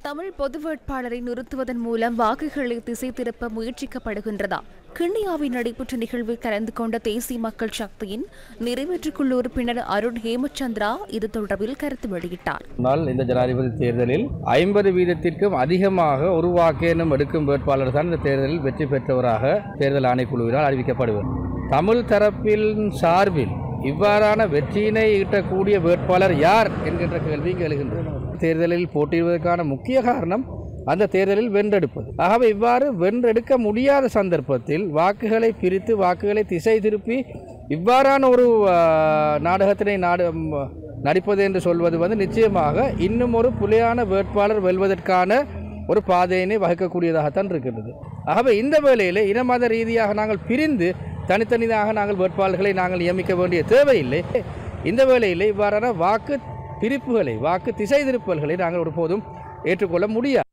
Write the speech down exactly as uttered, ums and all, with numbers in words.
தமிழ் பொது வேட்பாளரை நிறுத்துவதன் மூலம் வாக்குகளை திசை திருப்ப முயற்சிக்கப்படுகின்றதா? கிண்ணியாவில் நடைபெற்ற நிகழ்வில் கலந்து கொண்ட தேசிய மக்கள் சக்தியின் நிறைவேற்றுக்குழு உறுப்பினர் அருண் ஹேமச்சந்திரா இது தொடர்பில் கருத்து வெளியிட்டார். இந்த ஜனாதிபதி தேர்தலில் ஐம்பது வீதத்திற்கும் அதிகமாக ஒரு வாக்கேனும் எடுக்கும் வேட்பாளர் தான் இந்த தேர்தலில் வெற்றி பெற்றவராக தேர்தல் ஆணைக்குழுவினால் அறிவிக்கப்படுவார். தமிழ் தரப்பில் சார்பில் இவ்வாறான வெற்றியினை ஈட்டக்கூடிய வேட்பாளர் யார் என்கின்ற கேள்வி எழுகின்றது. தேர்தலில் போட்டியிடுவதற்கான முக்கிய காரணம் அந்த தேர்தலில் வென்றெடுப்பது. ஆகவே இவ்வாறு வென்றெடுக்க முடியாத சந்தர்ப்பத்தில் வாக்குகளை பிரித்து வாக்குகளை திசை திருப்பி இவ்வாறான ஒரு நாடகத்தினை நாடு நடிப்பது என்று சொல்வது வந்து நிச்சயமாக இன்னும் ஒரு புலியான வேட்பாளர் வெல்வதற்கான ஒரு பாதையினை வகுக்கக்கூடியதாகத்தான் இருக்கின்றது. ஆகவே இந்த வேளையில் இனமத ரீதியாக நாங்கள் பிரிந்து தனித்தனியாக நாங்கள் வேட்பாளர்களை நாங்கள் நியமிக்க வேண்டிய தேவையில்லை. இந்த வேளையில் இவ்வாறான வாக்கு பிரிப்புகளை வாக்கு திசை திருப்பல்களை நாங்கள் ஒருபோதும் ஏற்றுக்கொள்ள முடியாது.